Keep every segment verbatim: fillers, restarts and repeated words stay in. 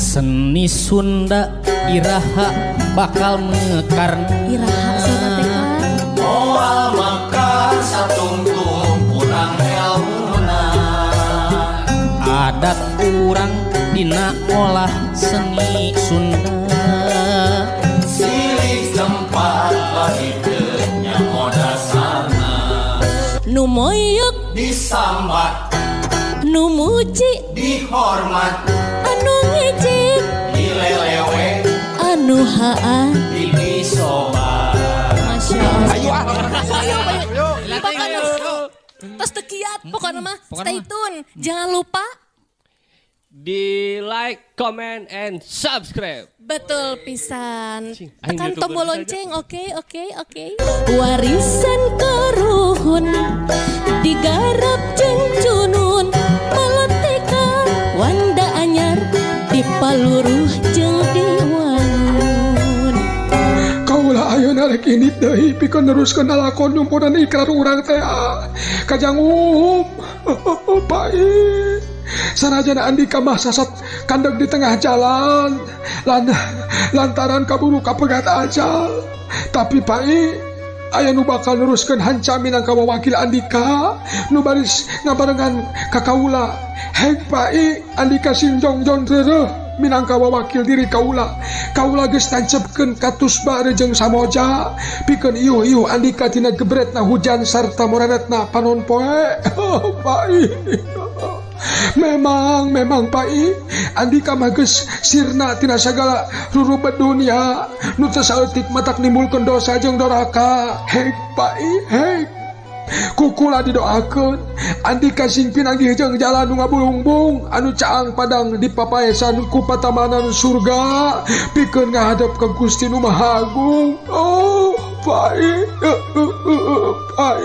Seni Sunda iraha bakal mekar. Iraha sana teh kan moal mekar satungtung kurang elmuna. Adat urang dina ngolah seni Sunda. Silih tempat lahirnya modasana. nu moyok Disambat nu muji dihormat anu ngijik dilelewe anu haan. dibisobat. Masya Allah. Ayo ah. Pokoknya tos teu kiat pokoknya mah stay tune. Jangan lupa Di like, comment, and subscribe. betul pisan. Cing, aing Tekan YouTuber tombol saja. lonceng. Oke oke oke. Warisan karuhun digarap jeung cunun maletekan wanda anyar dipaluruh jeung diwangun. Kaulah ayeuna rek indit deui pikeun neruskeun lalakon nyumpunan ikrar urang teh. Kajang um baik. Sanajana Andika mah sasat kandeg di tengah jalan lan lantaran kaburu kapegat ajal. Tapi pai aya nu bakal neruskeun hanca minangka wakil Andika nu baris ngabarengan ka kaula. Hek pai Andika sinjong-jong reureuh minangka wakil diri kaula. Kaula geus tancepkeun katus bare jeung samoja pikeun ieuh-ieuh Andika tina gebretna hujan sarta moranetna panon poe. Oh, pai. Memang, memang pai Andika mah geus sirna tina sagala rurubet dunia nu teu saeutik matak nimbulkeun dosa jeung doraka. Hek pai, hek kukula didoakeun Andika sing pinanggih jeung jalan nu ngabulungbung anu caang padang dipapaesan ku patamanan surga pikeun ngadep ka Gusti Nu Maha Agung. Oh, pai, pai,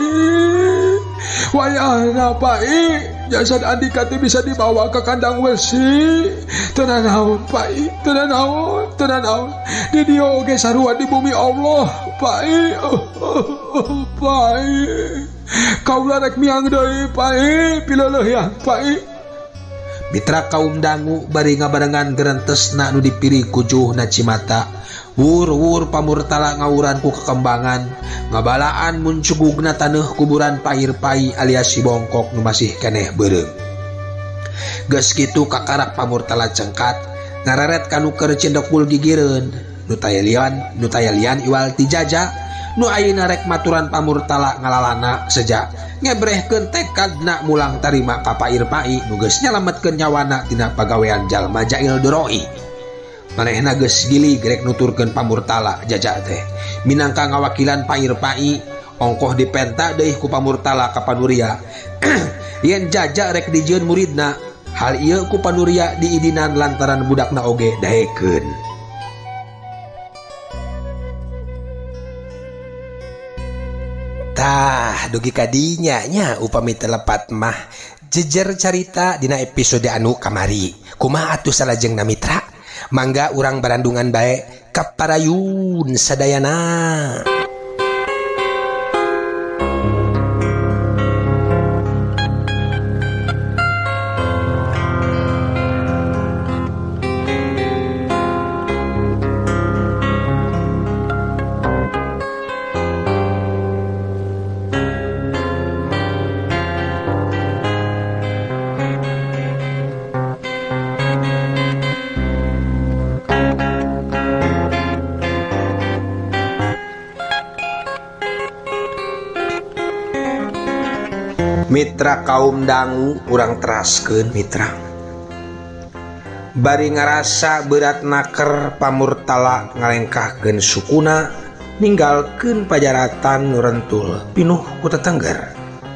wayahna pai jasad Andika teh bisa dibawa ke kandang wesi. Tenan naon pai, tenan naon, tenan naon. Di dieu oge sarua di bumi Allah, pai. Oh, oh, oh, pai. Kaula rek miang deui pai, pileuleuyang pai. Mitra kaum dangu bari ngabarengan gerentesna nu dipiri ku juhna Cimata. Wur-wur pamurtala ngawuran ku kekembangan ngabalaan muncugugna taneuh kuburan pair-pai alias si bongkok nu masih keneh beureum. Geus kitu kakarak pamurtala cengkat ngareret kanu keur cendokul gigireun nu tayalian nu tayalian iwal ti Jaja nu ayeuna rek maturan pamurtala ngalalana sejak ngebrehkeun tekadna mulang tarima ka pair-pai nu geus nyalametkeun nyawana tina pagawean jalma jail doroi. Manehna geus gili grek nuturkeun pamurtala Jaja teh minangka ngawakilan pair-pai ongkoh dipenta deui ku pamurtala ka Panuria. Yen Jaja rek dijieun muridna hal ieu ku Panuria diidinan lantaran budakna oge daekeun. Tah dugi kadinya nya upami telepat mah jejer carita dina episode anu kamari. Kumaha atuh salajengna mitra? Mangga urang barandungan bae kaparayun sadayana. Mitra kaum dangu urang teraskeun mitra. Bari ngarasa berat naker pamurtala ngalengkahkeun sukuna ninggalkeun pajaratan nu rentul pinuh ku tetengger.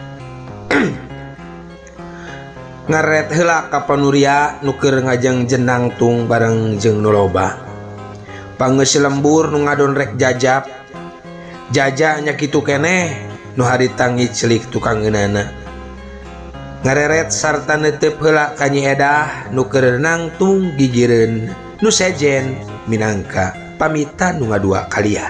Ngaret heula ka Panuria nu keur ngajeng jenang tung bareng jeung nu loba. Pangeus lembur nu ngadon rek jajab. Jaja nya kitu keneh nu harita ngiclik tukang ngeunana. Ngareret sarta netep heula ka Nyi Edah nu keur nangtung gigireun nu sejen minangka pamitan nu ngadua kalian.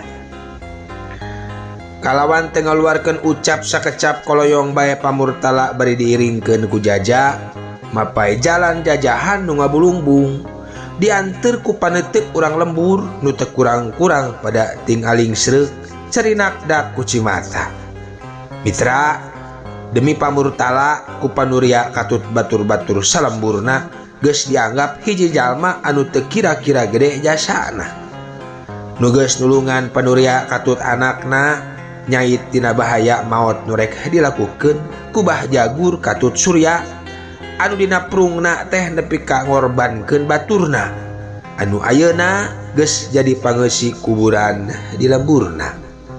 Kalawan teu ngaluarkeun ucap sakecap koloyong bae pamurtala bari diiringkeun ku Jaja mapai jalan jajahan nu ngabulungbung. diantar ku panetek urang lembur nu teu kurang-kurang pada ting aling sreuk cerinak dak ku Cimata. Mitra, demi pamurtala ku panuria katut batur-batur salemburna geus dianggap hiji jalma anu teu kira-kira gede jasana. Nu geus nulungan panuria katut anakna nyait tina bahaya maot nu rek dilakukeun ku Bah Jagur katut Surya anu dina prungna teh nepi ka ngorbankeun baturna anu ayeuna geus jadi pangeusi kuburan di lemburna.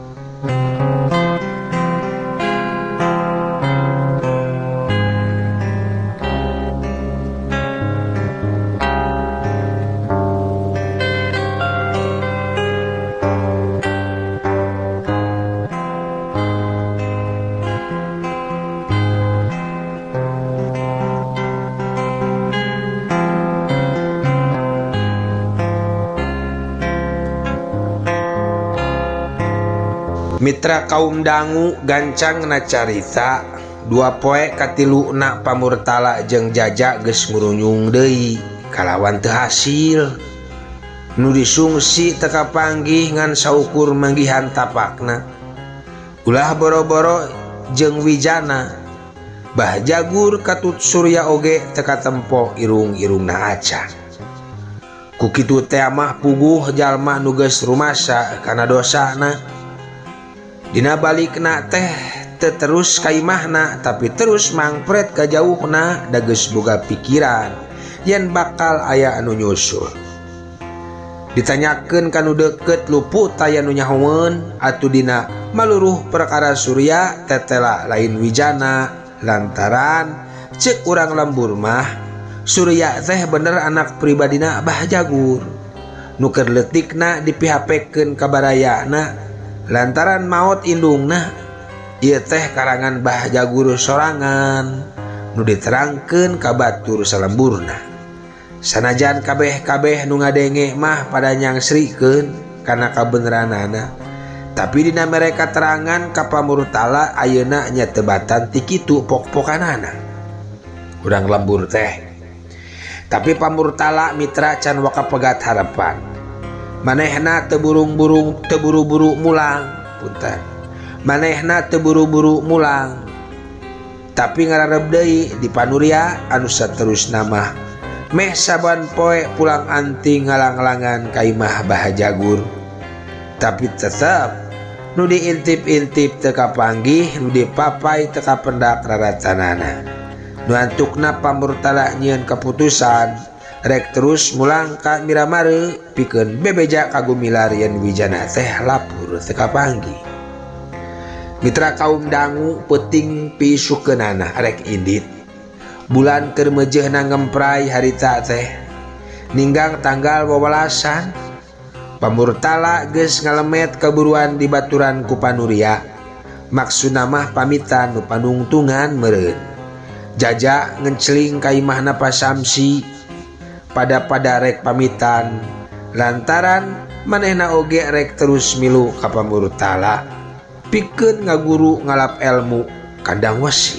Mitra kaum dangu gancang na carita dua poe katilu na pamurtala jeung Jaja geus ngurunyung deui kalawan teu hasil. Nu disungsi teu kapanggih ngan saukur manggihan tapakna. Ulah boro-boro jeung Wijana Bah Jagur katut Surya oge teu katempo irung-irungna acan. Ku kitu teh mah puguh jalma nu geus rumasa kana dosana. Dina balikna teh teu terus ka imahna tapi terus mangpret ka jauhna da geus boga pikiran yen bakal aya anu nyusul. Ditanyakeun ka nu deukeut luput aya nu nyahoeun atuh dina maluruh perkara Surya tetela lain Wijana lantaran ceuk urang lembur mah Surya teh bener anak pribadina Bah Jagur nu keur leutikna dipihapekeun ka barayana lantaran maot indungna. Ieu teh karangan Bah Jagur sorangan nu diterangkeun ka batur salemburna. Sanajan kabeh-kabeh nu ngadenge mah pada nyangsrikeun kana kabeneranana, tapi dina mereka terangan ka pamurtala ayeuna nya teu batan ti kitu pok-pokanana urang lembur teh. Tapi pamurtala mitra can waka pegat harapan. Manehna teu burung-burung teu buru-buru mulang, punten. Manehna teu buru-buru mulang. Tapi ngarareb deui di panuria anu saterusna mah meh saban poe pulang anting ngalang-langan ka imah Bah Jagur. Tapi tetep nu diintip-intip teu kapanggih, nu dipapai teu kapendak raratanana. Nu antukna pamurtala nyieun keputusan rek terus mulang ka Miramare pikeun bebeja kagumilar yen Wijana teh lapur teu kapanggih. Mitra kaum dangu peuting pisukeunana rek indit. Bulan keur meujeuhna ngemprai harita teh ninggang tanggal wawalasan pamurtala geus ngalemet kaburuan di baturan ku panuria. Maksudna mah pamitan nu panungtungan meureun. Jaja ngenceling ka imahna Pasamsi pada-pada rek pamitan lantaran manehna oge rek terus milu ka pamurtala pikeun ngaguru ngalap ilmu kandang wesi.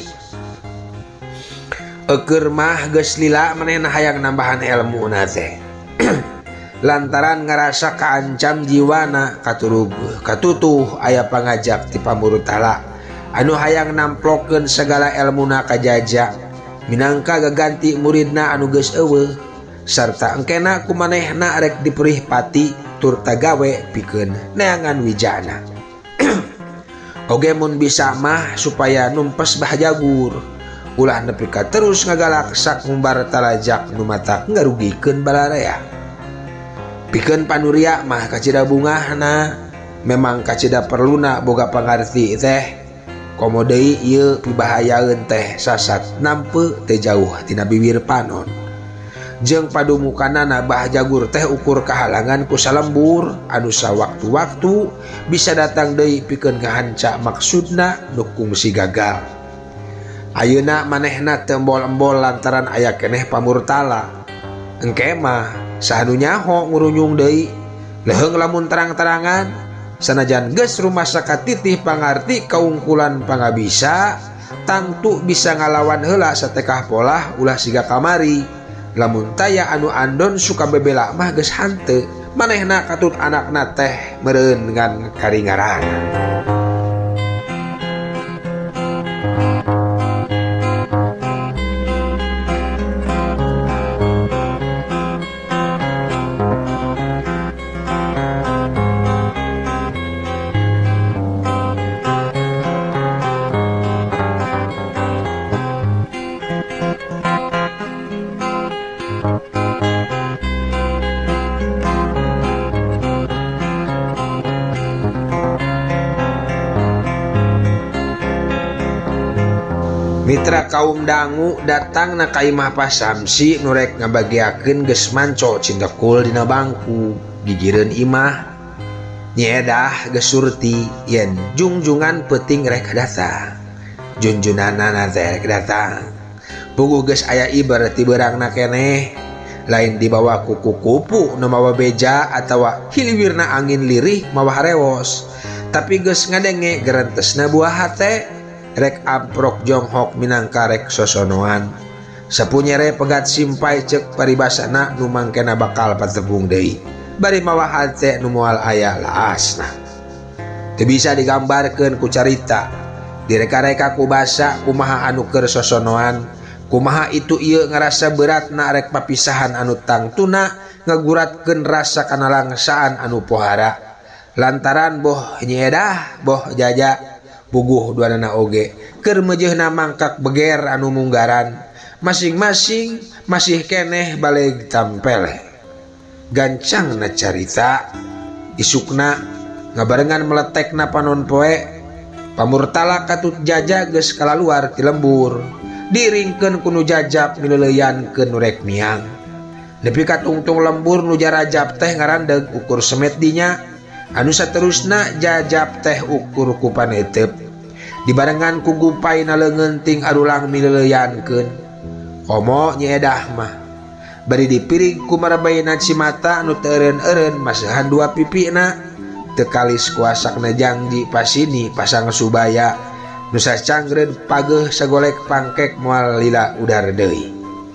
Eukeur mah geus lila manehna hayang nambahan ilmuna teh lantaran ngarasa kaancam jiwana katurug katutuh aya pangajak ti pamurtala anu hayang namplokeun segala ilmuna ka Jaja minangka gaganti muridna anu geus eueuh sarta engkena kumanehna rek diperih pati tur tagawe pikeun neangan Wijana. Oge mun bisa mah supaya numpes Bah Jagur ulah nepi ka terus ngagalaksak ngumbar talajak nu matak ngarugikeun balarea. Pikeun panuria mah kacida bungahna memang kacida perluna boga pangarti teh komo deui ieu pibahayaeun teh sasat nampe teu jauh tina bibir panon. Jeung padumukanana Bah Jagur teh ukur kahalangan ku salembur anu sawaktu-waktu bisa datang deui pikeun ngahanca maksudna nu kungsi gagal. Ayeuna manehna teu embol-embol lantaran aya keneh pamurtala. Engke mah sahanu nyaho ngurunyung deui leheung lamun terang-terangan sanajan geus rumasa katitih pangarti kaungkulan pangabisa tangtu bisa ngalawan heula satekah polah ulah siga kamari lamun taya anu andon suka bebela mah geus hanteu manehna katut anakna teh meureun ngan karingaran. Mitra kaum dangu datang na ka imah Pasamsi nurek ngabagiakeun geus manco cindekul dina bangku gigireun imah nyeedah geus surti yen jungjungan peuting rek datang junjunanna teh rek datang puguh geus aya iber ti beurangna keneh lain dibawa ku kupu nu mawa beja atawa hiliwirna angin lirih mawa harewos tapi geus ngadenge gerentesna buah hate rek amprok jonghok minangka rek sosonoan sapunyere pegat simpai cek paribasana nu mangkena bakal patepung deui bari mawa hate nu moal aya laasna teu bisa digambarkeun ku carita direka-reka ku basa kumaha anu keur sosonoan kumaha itu ieu ngarasa beratna rek papisahan anu tangtuna ngaguratkeun rasa kana langsaan anu pohara lantaran boh nyeedah boh jaja puguh duanana oge keur meujeuhna mangkak beger anu munggaran masing-masing masih keneh baleg tampele gancangna carita isukna ngabarengan meletekna panon poe pamurtala katut jaja geus kalaluar ti lembur diringkeun ku nu jajab mileuleyankeun nu rek miang nepi ka tungtung lembur nu jarajab teh ngarandeg ukur semet dinya anu saterusna jajab teh ukur ku panetep dibarengan ku gupai na leungeun ting arulang mileuleyankeun komo nyeedah mah bari dipiring ku marabayna cimata anu teu eureun-eureun masahan dua pipina teu kalis kuasakna janji pasini pasang subaya nu sacangreun pageuh sagolek pangkek moal lila udar deui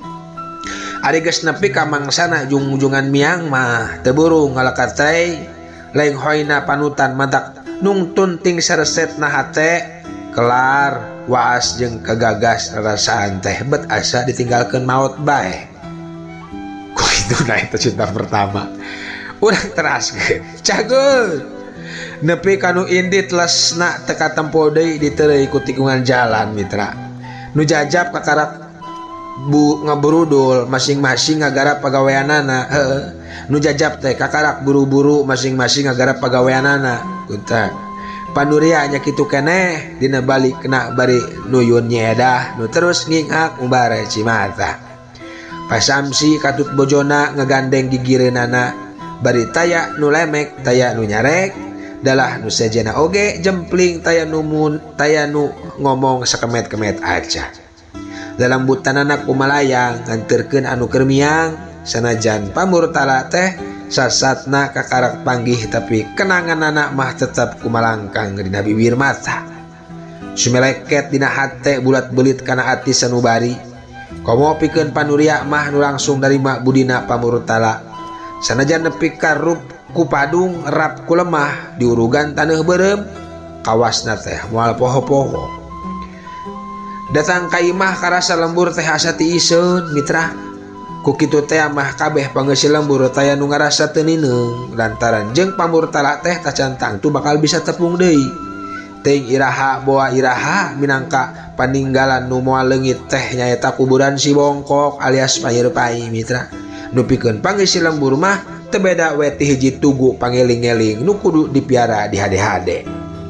ari geus nepi ka mangsana jungjungan miang mah teu buru ngalekat teh laing hoyna panutan madak nungtun ting saresetna hate kelar waas jeung kagagas rasaan teh bet asa ditinggalkeun maot bae ku kitu na eta cinta pertama urang teraskeun cageul nepi kanu indit lesna teka tempo deui diteureuy ku tikungan jalan mitra nu jajab kakarak bu ngaburudul masing-masing ngagarap pagaweanana heeh nu jajab teh kakarak buru-buru masing-masing ngagarap pagaweanana kunta panuria nya kitu keneh dina balik kena bari nuyun nyeedah nu terus ngingak ubare cimata Pasamsi katut bojona ngegandeng gigireunana bari taya nu lemek taya nu nyarek dalah nu sejena oge jempling taya nu mun taya nu ngomong sakemet-kemet aja dalam butanana kumalayang nganterkeun anu keur miang sanajan pamurtala teh sasatna kakarak panggih tapi kenangan anak mah tetap kumalangkang dina bibir mata sumeleket dina hate bulat belit kana ati sanubari komo pikeun panuria mah nu langsung narima budina pamurtala sanajan nepi karup ku padung rap ku lemah diurugan taneuh beureum kawasna teh moal poho-poho datang ka imah karasa lembur teh asa ti iseun mitra ku kitu teh mah kabeh pangeus lembur taya nu ngarasa teu nineung lantaran jeung pamurtala teh tacantang tu bakal bisa tepung deui teuing iraha boa iraha minangka paninggalan nu moal leungit teh nyaeta kuburan si bongkok alias payeur pai mitra nu pikeun pangeus lembur mah teu beda we ti hiji tugu pangeling-eling nu kudu dipiara di hade-hade.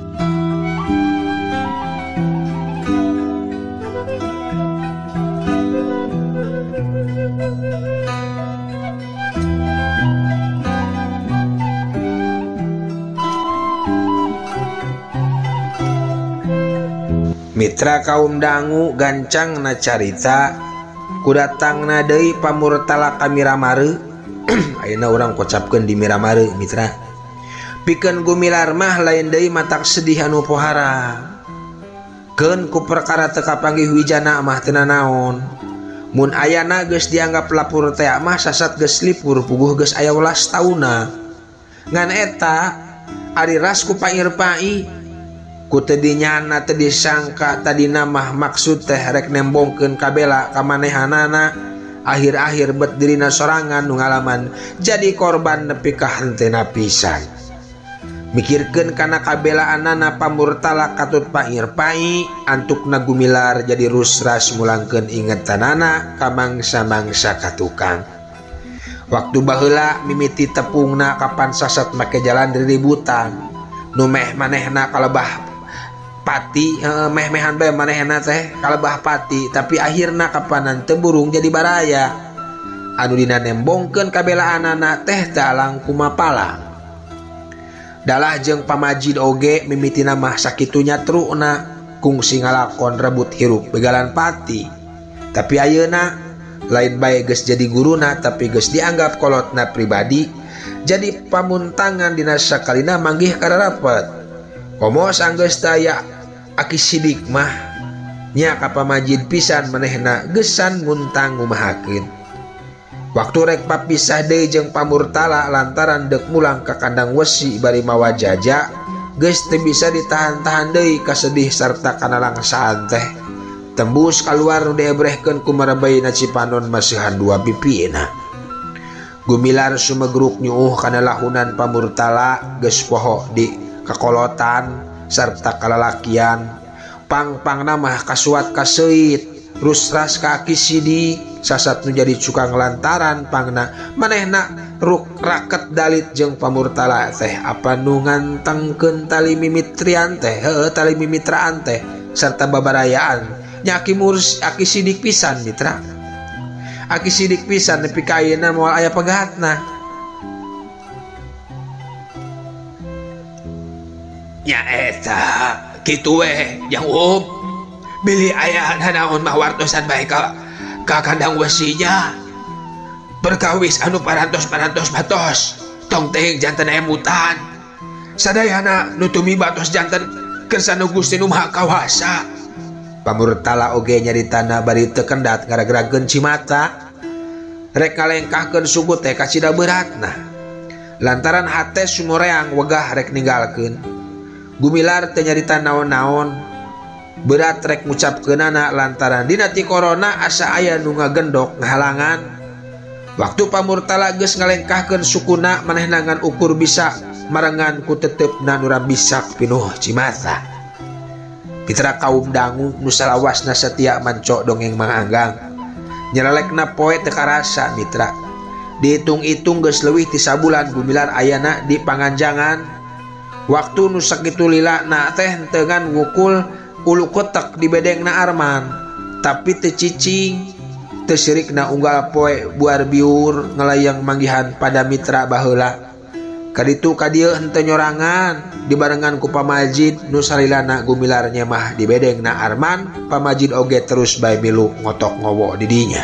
Mitra kaum dangu gancang na carita kudatang na deui pamurtala ka Miramare ayeuna urang kocapkeun di Miramare mitra pikeun gumilar mah lain deui matak sedih anu pohara keun ku perkara teu kapanggih wijana mah teu naon Mun ayana geus dianggap lapur teh mah sasat geus lipur puguh geus aya welas tauna. Ngan eta ari ras ku pair-pai ku teu dinyana teu disangka tadina mah maksud teh rek nembongkeun kabela ka manehanana. Akhir-akhir bet dirina sorangan nu ngalaman jadi korban nepi ka hentena pisan. Mikirkeun kana kabelaanana pamurtala katut pair-pai antukna gumilar jadi rusras mulangkeun ingetanana ka mangsa-mangsa katukang. Waktu baheula mimiti tepungna kapan sasat make jalan riributan nu meh manehna kalebah pati eh, meh-mehan bae manehna teh kalebah pati tapi akhirna kapanan teu burung jadi baraya anu dina nembongkeun kabelaanana teh teu alang kumapalang. Dalah jeung pamajid oge mimitina mah sakitu nyatruna kungsi ngalakon rebut hirup begalan pati tapi ayeuna lain bae geus jadi guruna tapi geus dianggap kolotna pribadi jadi pamuntangan dina sakalina manggih kararapet. Komos anggeus taya aki sidik mah nya ka pamajid pisan manehna geusan nguntang ngumahakeun. Waktu rek papisah deui jeung pamurtala lantaran deuk mulang ka kandang wesi bari mawa jaja geus teu bisa ditahan-tahan deui kasedih sarta kana langsaan teh tembus kaluar nu diebrehkeun ku marabayna Cipanon maseuhan dua pipina. Gumilar sumegruk nyuuh kana lahunan pamurtala geus poho di kakolotan sarta kalalakian pang-pangna mah kasuat kaseuit rusras ka aki sidi sasat nu jadi cukang lantaran pangna manehna ruk raket dalit jeung pamurtala teh apa nu ngantengkeun tali mimitrian teh heueuh tali mimitraan teh sarta babarayaan nya aki murus aki sidik pisan mitra aki sidik pisan nepi ka ayeuna moal aya pegahatna. Ya eta kitu we yang um beli aya naon mah wartosan bae ka ka kandang wesinya perkawis anu parantos-parantos batos tong teh janten emutan sadayana nu tumiba tos janten kersana Gusti nu Maha Kawasa. Pamurtala oge nyaritana bari teu kendat gara-gara genci mata rek ngalengkahkeun suku teh ka cida beratna lantaran hate sumoreang wegah rek ninggalkeun. Gumilar teu nyarita naon-naon berat rek ngucapkeunana lantaran dina ti corona asa aya nu ngagendok ngahalangan. Waktu pamurtala geus ngalengkahkeun sukuna manehna ngan ukur bisa marengan ku teteupna nu rambisak pinuh cimata. Mitra kaum dangu nu salawasna setia manco dongeng Mang Anggang nyelelekna poe teu karasa mitra. Dihitung-hitung geus leuwih ti sabulan gumilar ayana di panganjangan. Waktu nu sakitu lilana teh tengan ngukul ulu kotak di bedengna Arman tapi teu cicing teu sirikna unggal poe buar biur ngelayang manggihan pada mitra baheula. Kaditu ka dieu henteu nyorangan dibarengan ku pamajid nu salilana gumilarnya mah di bedengna Arman pamajid oge terus bae milu ngotok ngowo di dinya.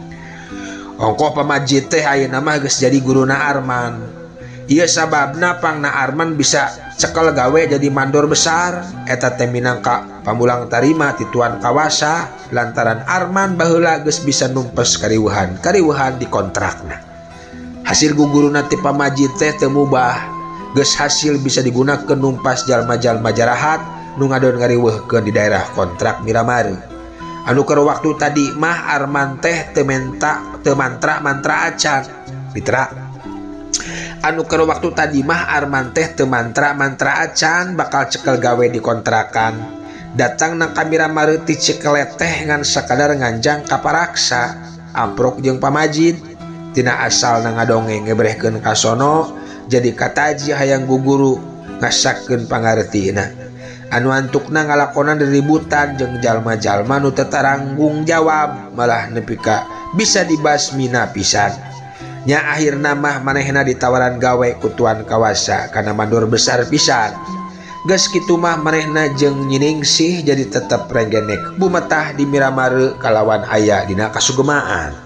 Ongkoh pamajid teh ayeuna mah geus jadi guruna Arman. Ieu sababna pangna Arman bisa cekel gawe jadi mandor besar eta teh minangka pamulang tarima ti Tuan Kawasa lantaran Arman baheula geus bisa numpes kariweuhan kariweuhan di kontrakna. Hasil guguruna ti pamajid teh teu mubah geus hasil bisa digunakeun numpas jalma-jalma jarahat nu ngadon ngariweuhkeun di daerah kontrak Miramari. Anu keur waktu tadi mah Arman teh teu menta teu mantra-mantra acan mitra. Anu keur waktu tadi mah Arman teh teu mantra-mantra acan bakal cekel gawe di kontrakan datang nang Miramari ti Cikelet teh ngan sakadar nganjang kaparaksa amprok jeung pamajid tina asal na ngadongeng ngebrehkeun ka sono jadi kataji hayang guguru ngasakeun pangartina anu antukna ngalakonan riributan jeung jalma-jalma nu teu taranggung jawab malah nepi ka bisa dibasmina pisan. Nya akhirna mah manehna ditawaran gawe ku Tuan Kawasa kana mandor besar pisan. Geus kitu mah manehna jeung Nyiningsih jadi tetep renggenek bumetah di Miramari kalawan aya dina kasugemaan.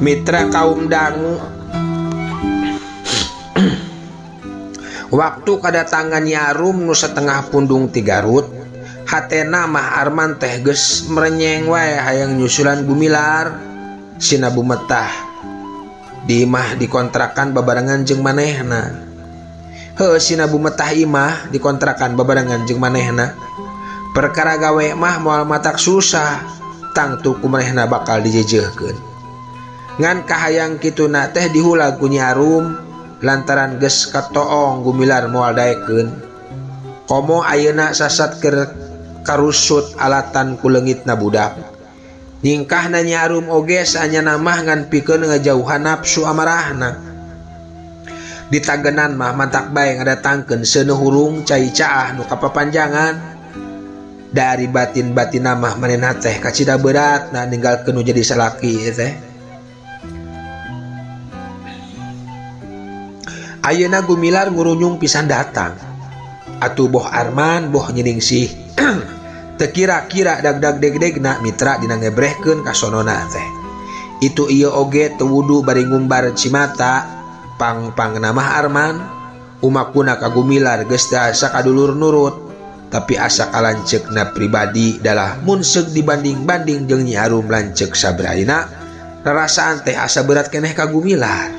Mitra kaum dangu, waktu kedatangan Nyarum nu setengah pundung ti Garut, hatena mah Arman teh geus merenyeng wae hayang nyusulan Gumilar. Sina bumetah di imah dikontrakan babarengan jeung manehna. Heuh sina bumetah imah dikontrakan babarengan jeung manehna. Perkara gawe mah moal matak susah, tangtu kumanehna bakal dijejehkeun. Ngan kahayang kituna teh dihulag ku Nyarum lantaran geus katoong Gumilar moal daekeun. Komo ayeuna sasat keur karusut alatan ku leungitna budak. Ningkahna Nyarum oge saanyana mah ngan pikeun ngajauhan nafsu amarahna. Ditagenan mah mantak bae ngadatangkeun seuneu hurung cai caah nu kapapanjangan. Dari batin-batinna mah manehna teh kacida beratna ninggalkeun nu jadi salaki teh. Ayeuna Gumilar ngurunyung pisan datang. Atuh boh Arman boh nyiningsih. Teu kira-kira dagdag degdegna mitra dina ngebrehkeun ka sonona teh. Itu ieu oge teu wudu bari ngumbar Cimata, pang-pangna mah Arman, umakuna ka Gumilar geus teu asa kadulur nurut, tapi asa kalanceukna pribadi dalah mun seug dibanding-banding jeung Nyi Arum lanceuk sabraina, rarasaan teh asa berat keneh ka Gumilar.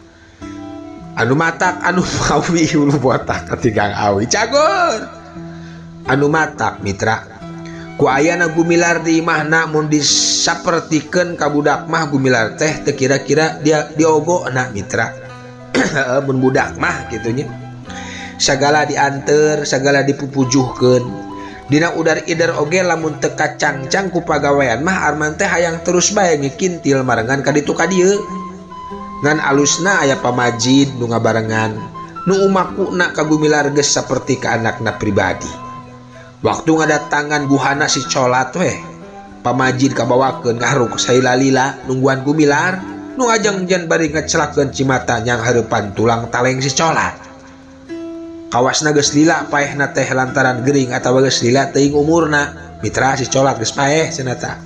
Anu matak anu mawi ulu botak katigang awi cagur. Anu matak mitra. Ku ayana Gumilar di imahna mun disapertikeun ka budak mah Gumilar teh teu kira-kira dia diogona mitra. Mun budak mah kitu nya. Sagala dianteur, sagala dipupujuhkeun. Dina udar-idar oge lamun teu kacangcang ku pagawean mah Arman teh hayang terus bae ngikintil marengan ka ditu ka dieu. Ngan alusna aya pamajid nu ngabarengan nu umakuna ka Gumilar geus saperti ka anakna pribadi. Waktu ngadatangan guhana si colat weh, pamajid kabawakeun ngaharuk saila-lila nungguan Gumilar nu ajeng jan bari ngecelakeun Cimata nyang hareupan tulang taleng si colat. Kawasna geus lila paehna teh lantaran gering atawa geus lila teuing umurna, mitra si colat geus paeh cenah tah.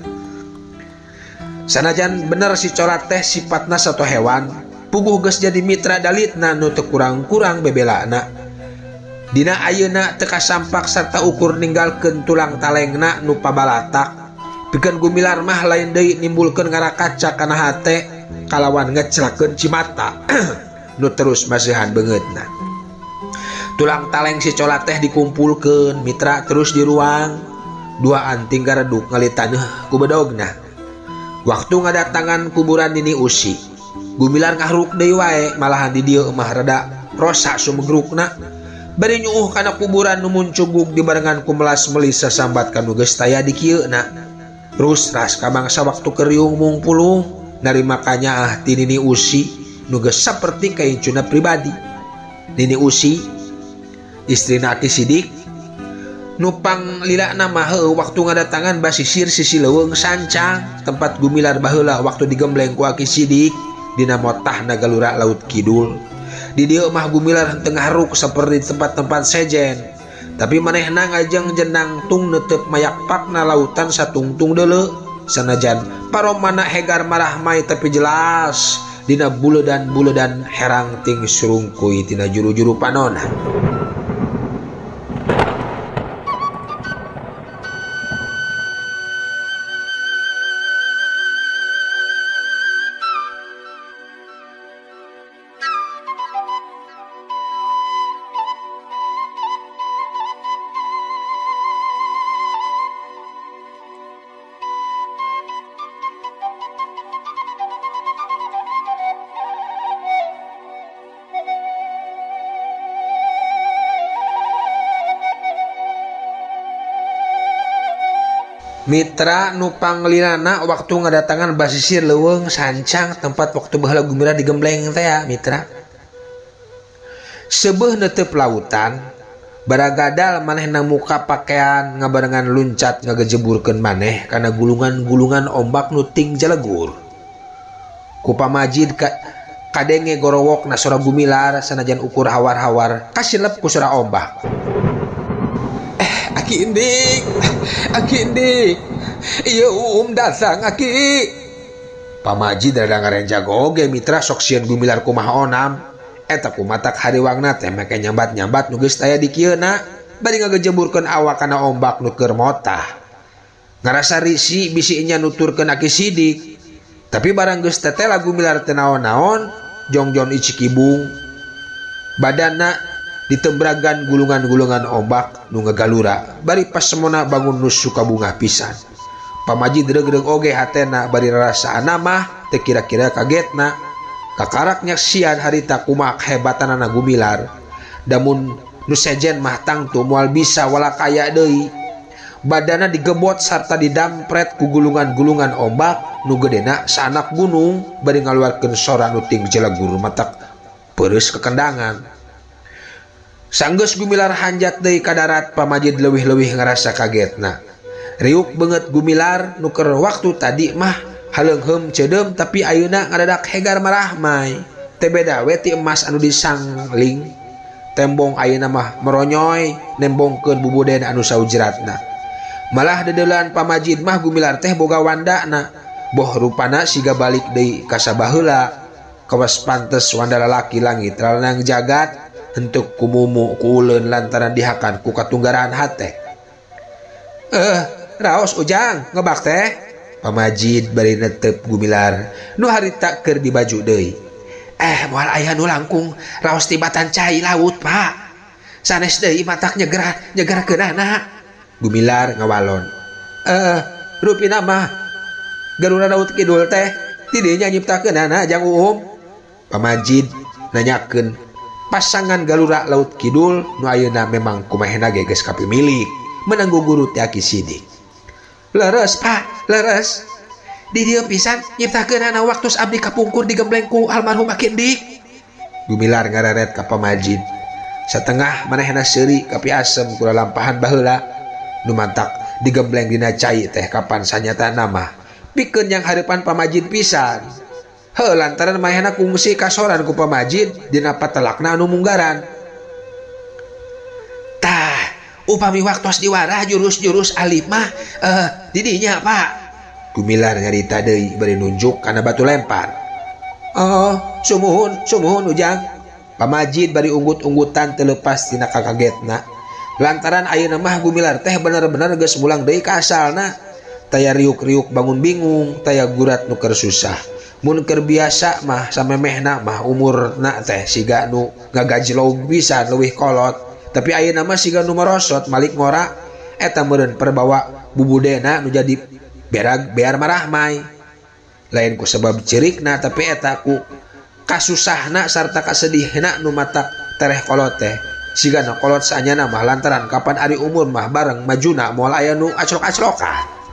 Sanajan bener si colat teh sifatna satu hewan, puguh geus jadi mitra dalitna nu teu kurang-kurang bebelana. Dina ayeuna teu kasampak sarta ukur ninggalkeun tulang talengna nu pabalatak. Pikeun Gumilar mah lain deui nimbulkeun ngarakaca kana hate kalawan ngecelakeun Cimata nu terus maseuhan beungeutna. Tulang taleng si colat teh dikumpulkeun mitra terus di ruang, duaan tinggal reduk ngalitaneuh ku bedogna. Waktu ngadatangan kuburan Nini Usi, Gumilar ngahruk deui wae malahan di dieu mah rada rosa sumegrukna. Bari nyuuh kana kuburan nu muncugug dibarengan ku melas-melis sasambat kanu geus taya di kieuna. Terus ras kamangsa waktu keriung mungpulung narima kanyaah ti Nini Usi nu geus saperti kaincuna pribadi. Nini Usi istrina Ki Sidik nu panglilana mah heuh waktu ngadatangan basisir sisi leuweung sancang tempat Gumilar baheula waktu digembleng ku Ki Sidik dina motahna galura laut kidul. Di dieu mah Gumilar henteu ngaruk saperti tempat-tempat sejen, tapi manehna ngajeng jenang tung neuteup mayakpakna lautan satungtung deuleu. Sanajan paromana hegar marah mai tapi jelas dina buleudan-buleudan herang ting surungkuy tina juru-juru panona. Mitra nu panglilana waktu ngadatangan basisir leuweung sancang tempat waktu baheula Gumilar digembleng teh ya mitra. Sebeuh neuteup lautan baragadal manehna muka pakaian ngabarengan luncat ngagejeburkeun maneh kana gulungan-gulungan ombak nu ting jalegur. Ku pamajid ka kadenge gorowokna sora Gumilar sanajan ukur hawar-hawar kasilep ku sora ombak. Aki indik, Aki indik, iya um datang Aki. Pamaji rada ngarenjago oge mitra sok sieun Gumilar kumaha onam. Eta kumatak hariwangna teh make nyambat-nyambat nu geus aya di kieuna bari ngagejemurkeun awak kana ombak nu keur motah. Ngarasa risi bisi nya nuturkeun Aki Sidik. Tapi barang geus tetela Gumilar teu naon-naon, jongjon icikibung. Badanna ditembragan gulungan-gulungan ombak nu ngagalura bari pas semona bangun nu suka bunga pisan. Pamaji dreug-dreug oge hatena bari rarasaanna mah teu kira-kira kagetna kakarak nyaksian harita kumaha kahebatanna Gumilar. Damun nu sejen mah tangtu moal bisa walakaya deui. Badanna digebot sarta didampret ku gulungan-gulungan ombak nu gedena saanak gunung bari ngaluarkeun sora nu ting jelagur matak peureus kekendangan. Sanggeus Gumilar hanjat deui ka darat, Pamaji leuwih-leuwih ngarasa kagetna. Riuk beungeut Gumilar nu keur waktu tadi mah haleungheum ceudem tapi ayeuna ngadadak hegar marahmai. Teu beda we ti emas anu disangling. Tembong ayeuna mah meronyoy nembongkeun bubuden anu saujratna. Malah dedeulan Pamaji mah Gumilar teh boga wandana. Boh rupana siga balik deui ka sabaheula. Kawas pantes wanda lalaki langit ralanang jagat hentuk kumumu kuuleun lantaran dihakan ku katunggaran hate. Eh, raos Ujang ngebak teh. Pamajid bari netep Gumilar nu harita keur di baju deui. Eh, moal aya nu langkung raos tibatan cai laut, Pak. Sanes deui matak nyeger nyegerkeunana. Gumilar ngawalon. Eh, rupina mah Garuda Laut Kidul teh ti dieu nya nyiptakeunana Jang Uum. Pamajid nanyakeun pasangan Galura Laut Kidul nu ayeuna memang kumahena ge geus kapimilik menanggu guru ti Aki Sidik. Leres Pak, leres. Di dieu pisan nyiptakeunana waktos abdi kapungkur digembleng ku almarhum Aki Dik. Gumilar ngararet ka Pamajid. Satengah manehna seuri kapi asem ku lalampahan baheula nu mantak digembleng dina cai teh kapan sanyatana mah pikeun yang hareupan Pamajid pisan. Heuh lantaran manehna kungsi kasoran ku Pamajid dina patelakna anu munggaran. Tah, upami waktos diwarah jurus-jurus alif mah eh di dinya Pak. Gumilar nyarita deui bari nunjuk kana batu lempar. Oh, sumuhun, sumuhun Ujang. Pamajid bari unggut-unggutan teu leupas tina kakagetna. Lantaran ayeuna mah Gumilar teh bener-bener geus mulang deui ka asalna. Taya riuk-riuk bangun bingung, taya gurat nu keur susah. Mun keur biasa mah samemehna mah umurna teh siga nu ngagajlog pisan leuwih kolot. Tapi ayeuna mah siga nu merosot malik ngora eta meureun perbawa bubudena nu jadi berag bear marahmai. Lain ku sebab cirikna tapi eta ku kasusahna sarta kasedihna nu matak tereh kolot teh. Siga nu kolot saanyana mah lantaran kapan ari umur mah bareng majuna moal aya nu aclok-aclokan.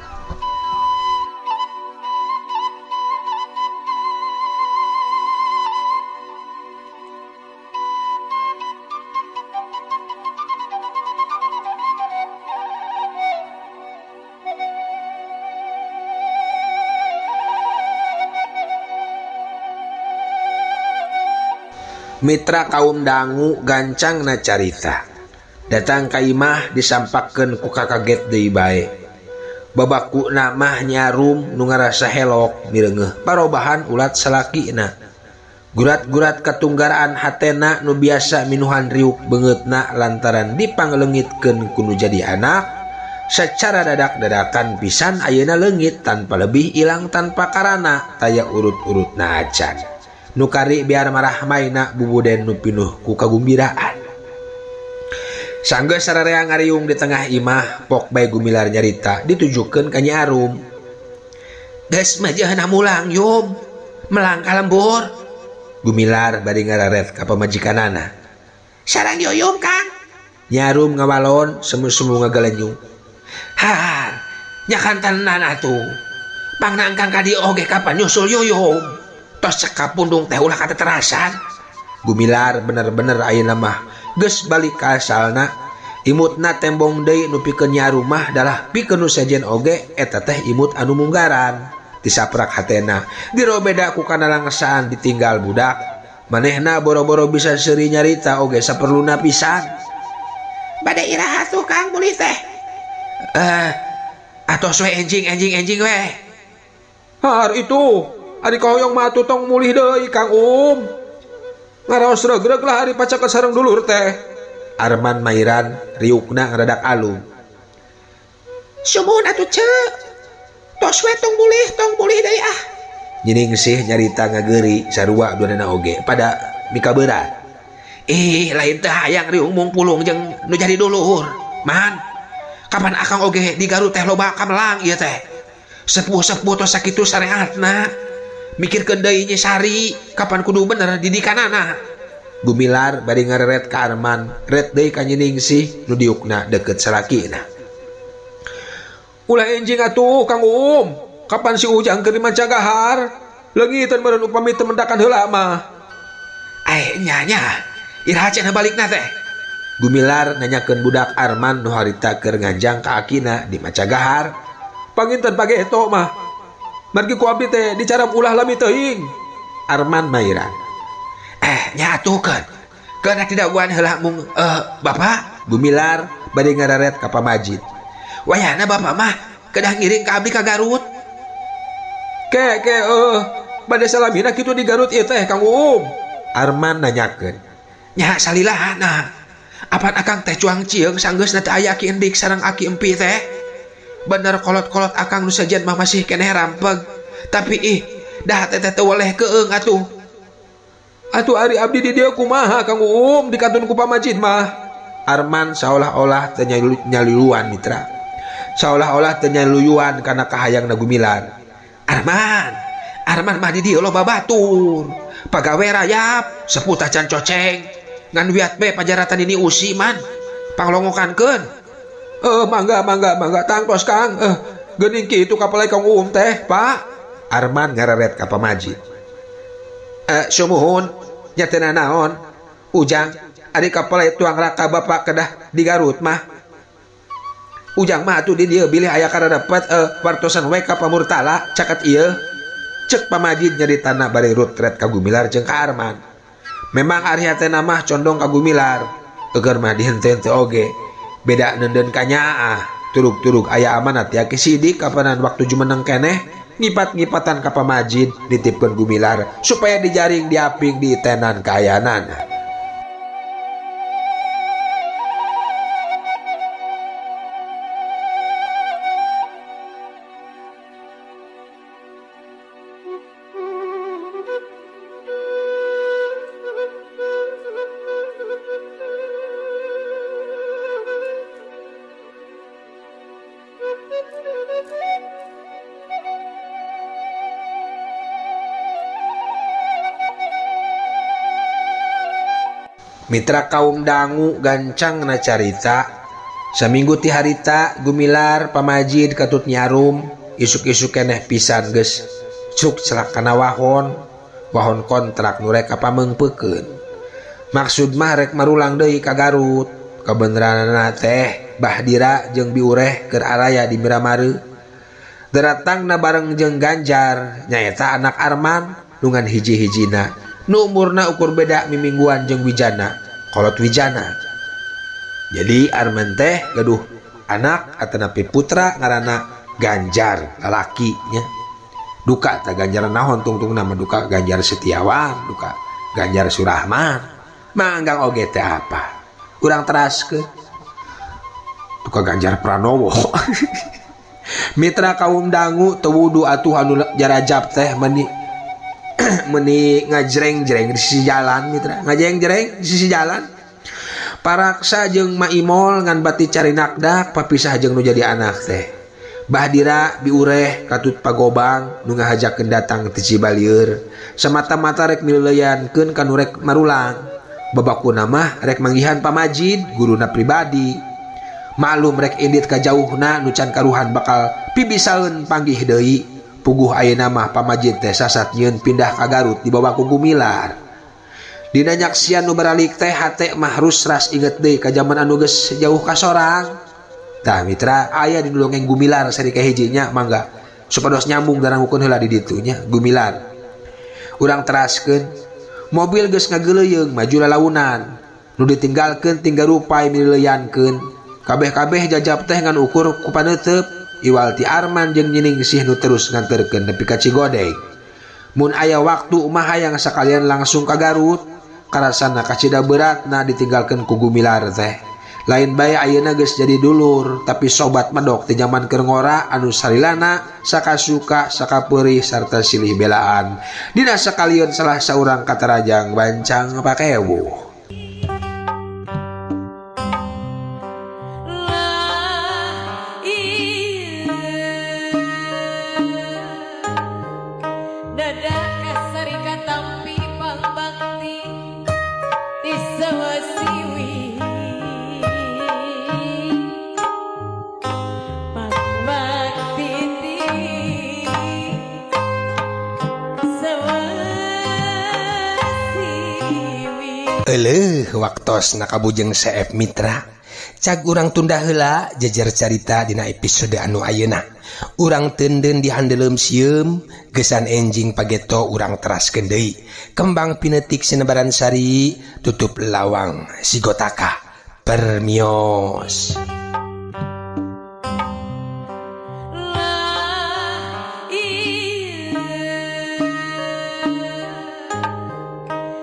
Mitra kaum dangu gancang na carita. Datang ka imah disampakkeun ku kakaget deui bae. Babakuna mah nyarum nu ngarasa helok mireungeuh parobahan ulat salakina. Gurat-gurat katunggaraan hatena nu biasa minuhan riuk beungeutna lantaran dipangleungitkeun ku nu jadi anak. Secara dadak-dadakan pisan ayeuna leungit tanpa lebih ilang tanpa karana taya urut-urutna acan. Nukari biar marah maina bubuden nu pinuh ku kagumbiraan. Sanggeus sararea ngariung di tengah imah pok bae Gumilar nyarita ditujukeun ka Nyi Arum. Geus majeunna mulang yum, melang ka lembur. Gumilar bari ngararet ka pamajikanana. Sareng yuyum Kang. Nyi Arum ngawalon semu-semu ngagalenyung. Ha, nyakantenan atuh. Pangnangkang ka dieu oge kapan nyusul yuyum. Tos cekap pundung teh ulah kata terasan. Gumilar bener-bener ayeuna mah geus balik ka asalna. Imutna tembong deui nu pikeun Nyi Arum mah dalah pikeun nu sejen oge eta teh imut anu munggaran. Disaprak hatena dirobeda ku kana langesaan ditinggal budak. Manehna boro-boro bisa seuri nyarita oge saperluna pisan. Bade iraha tuh Kang muli teh. Eh, atos we enjing enjing enjing we. Har itu ari koyong mah tong mulih deui Kang Um. Ngaraos regreg lah ari pacaket sareng dulur teh. Arman Mairan riukna ngaradak alung. Sumuhun atuh ceuk. Tos we tong mulih tong mulih deui ah. Nyining sih nyarita ngageuri sarua duanana oge pada mika berat. Eh lain teh hayang riung mung pulung jeung nu jadi dulur. Man, kapan akang oge di Garut teh loba kamelang ieu teh. Sepuh-sepuh tos sakitu sareatna. Mikirkeun deui Nyi Sari, kapan kudu bener didikanana. Gumilar bari ngareret ka Arman, ret deui ka nyining sih nu diukna deukeut salakina. Ulah enjing atuh Kang Um, kapan si Ujang keur di Macagahar? Leungiteun meureun upami teu mendakan heula mah. Eh nya nya, iraha cenah balikna teh. Gumilar nanyakeun budak Arman nu harita keur nganjang ka akina di Macagahar. Panginten pageto mah. Margi ku abdi teh dicarap ulah lami teuing. Arman Mairan. Eh nya atuh keun. Keun tidak guan heula mung eh Bapak. Gumilar bade ngararet ka Pamajid. Wayahna Bapak mah kedah ngiring ka abdi ka Garut. Ke ke eh bade salamina kitu di Garut ieu teh Kang Um. Arman nanyakeun. Nya salilahna. Apan akang teh cuang cieung sanggeusna teh aya Ki Endik sareng Aki Empi teh. Bener kolot-kolot akang nu sajen mah masih keneh rampeg. Tapi ih dah teh teh weleh keung atuh. Atuh ari abdi di dieu kumaha Kang Um dikantun ku Pamajid mah. Arman seolah-olah teu nyaliluan mitra. Seolah-olah teu nyaluyuan kana kahayangna Gumilar. Arman, Arman mah di dieu loba batur. Pagawe rayap, sepuh tacan coceng. Ngan wiat be pajaratan ini usi man. Panglongokankeun. Eh mangga mangga mangga tangtos Kang. Eh geuning kitu kapalai Kang Um teh, Pak. Arman ngararet ka Pamajid. Eh sumuhun, nya teu naon. Ujang, ari kapalai tuang raka Bapak kedah di Garut mah. Ujang mah atuh di dieu bilih aya karadapet eh wartosan we ka Pamurtala caket ieu. Cek Pamajid nyaritana bari rutret ka Gumilar jeung ka Arman. Memang ari hatena mah condong ka Gumilar. Eueur mah dihenteu-henteu oge. Beda nenden ka nyaah. Turug-turug aya amanat ya kesidik kapanan waktu jumeneng keneh ngipat-ngipatan ka Pamajid ditipkeun Gumilar supaya dijaring diaping di tenan kaayanana. Mitra kaum dangu gancang na carita. Saminggu ti harita Gumilar Pamajid katut nyarum isuk-isuk keneh pisan geus cuk celak kana wahon wahon kontrak nu rek kapameungpeukeun. Maksud mah rek marulang deui ka Garut. Kabeneranna teh Bahdira jeung Biureh keur araya di Miramare. Daratangna bareng jeung Ganjar nyaeta anak Arman nungan hiji-hijina. Nu umurna ukur beda mimingguan jeung Wijana, kolot Wijana. Jadi Arman teh gaduh anak atanapi putra ngaranna Ganjar lalaki nya. Duka ta Ganjar naon tungtung nama duka Ganjar Setiawan, duka Ganjar Surahman. Manggang oge teh apa? Urang teraskeun. Duka Ganjar Pranowo. Mitra kaum dangu teu wudu atuh anu jarajab teh meni meni ngajreng-jreng di sisi jalan mitra, ngajreng-jreng di sisi jalan. Paraksa jeung Maimol ngan bati carinakdak papisah jeung nu jadi anak teh. Bahdira Biureh katut pagobang nu ngahajakeun datang ti Cibalieur. Semata-mata rek mileuyankeun ka nu rek marulang. Babakuna mah rek manggihan Pamajid guruna pribadi. Maklum rek indit ka jauhna nu can karuhan bakal pibisaeun panggih deui. Puguh ayeuna mah Pamajid teh sasat nyieun pindah ka Garut dibawa ku Gumilar. Dina nyaksian nu baralik teh hate mah rusras inget deui ka jaman anu geus jauh ka sorang. Tah mitra aya di dongeng Gumilar sari kahijinya mangga supados nyambung darangukeun heula di ditu nya Gumilar. Urang teraskeun mobil geus ngageuleuyeng maju lalaunan. Nu ditinggalkeun tinggal rupay mileuyankeun. Kabeh-kabeh jajab teh ngan ukur ku paneuteup. Iwal ti Arman jeung nyining sih nu terus nganterkeun nepi ka Cigodeng. Mun aya waktu mah hayang sakalian langsung ka Garut karasana kacida beratna ditinggalkeun ku Gumilar teh. Lain bae ayeuna geus jadi dulur, tapi sobat medok ti zaman keur ngora anu sarilana sakasuka sakapeurih sarta silih belaan. Dina sakalian salah saurang katarajang bancang pakewu. Eleuh waktos nakabujeng Seep Mitra. Cag urang tunda heula jejer carita dina episode anu ayeuna. Urang teunden dihandeuleum sieum, geusan enjing pageto urang teraskeun deui. Kembang pinetik sinebaran sari, tutup lawang sigotaka. Permios.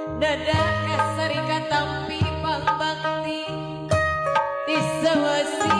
Dadah kasari katampi pangbakti di sawasi